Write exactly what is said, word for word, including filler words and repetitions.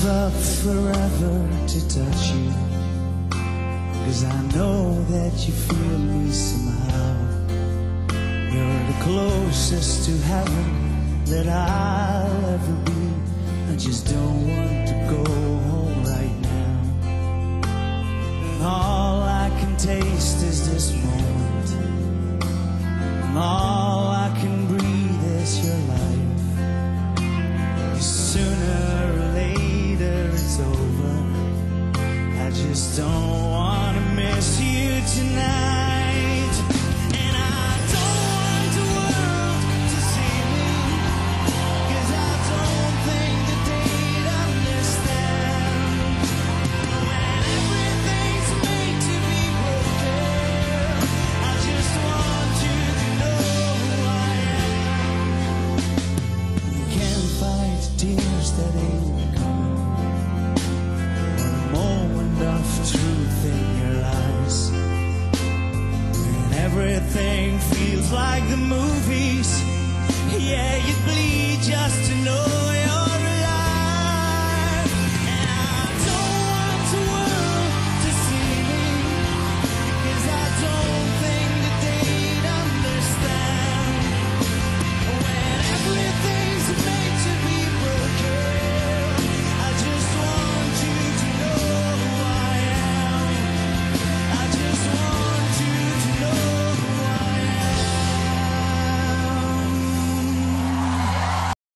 give up forever to touch you, 'cause I know that you feel me somehow. You're the closest to heaven that I'll ever be. I just don't want to go home right now. All I can taste is this moment, and all I can breathe is your life. Sooner or later it's over. I just don't want to miss you tonight. And I don't want the world to see me, 'cause I don't think the day'd understand. When everything's made to be broken, I just want you to know who I am. You can't fight tears that ain't coming, or a moment of truth in your eyes. And everything feels like the movies. Yeah, you bleed just to know